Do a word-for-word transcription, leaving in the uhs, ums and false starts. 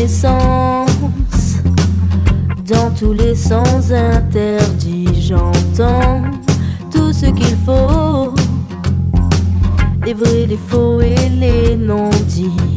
mes sens, dans tous les sens interdits, j'entends tout ce qu'il faut, les vrais, les faux et les non-dits.